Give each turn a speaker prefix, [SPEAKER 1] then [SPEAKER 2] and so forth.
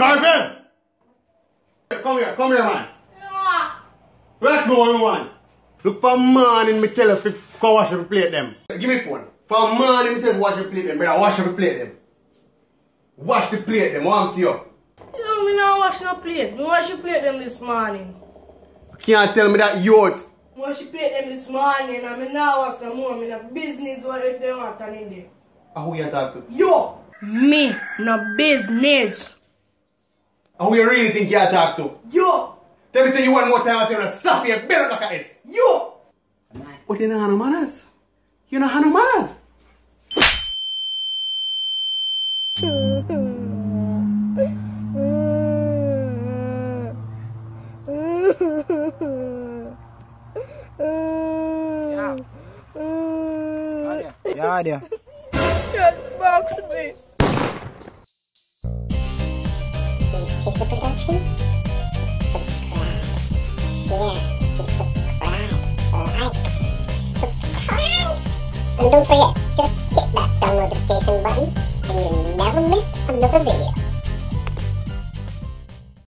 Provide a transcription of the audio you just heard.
[SPEAKER 1] Garfield! Come here, man.
[SPEAKER 2] Yeah.
[SPEAKER 1] Let's go, man. Look for morning, me tell you to go wash and plate them. Give me phone. For morning, me tell you to wash and plate them. Better wash and plate them. Wash the plate them, what I'm to you?
[SPEAKER 2] You know me not wash no plate. Me wash the plate them this morning.
[SPEAKER 1] You can't tell me that youth.
[SPEAKER 2] Me wash the plate them this morning and me not wash no more. Me no business what if they want turn in there.
[SPEAKER 1] Who you talk to?
[SPEAKER 2] Yo! Me no business.
[SPEAKER 1] Who you really think you talk to?
[SPEAKER 2] Yo!
[SPEAKER 1] Tell me say you one more time I say to stop you, better look at this.
[SPEAKER 2] Yo!
[SPEAKER 1] But you don't have no manners. You don't have no manners.
[SPEAKER 3] Yeah.
[SPEAKER 2] Just box me.
[SPEAKER 4] Check the production. Subscribe, share, subscribe, and don't forget, just hit that bell notification button and you'll never miss another video.